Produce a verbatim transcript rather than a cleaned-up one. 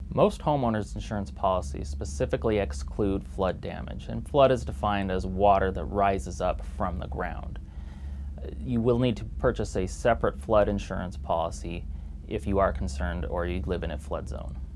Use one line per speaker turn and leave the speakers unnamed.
Most homeowners insurance policies specifically exclude flood damage, and flood is defined as water that rises up from the ground. You will need to purchase a separate flood insurance policy if you are concerned or you live in a flood zone.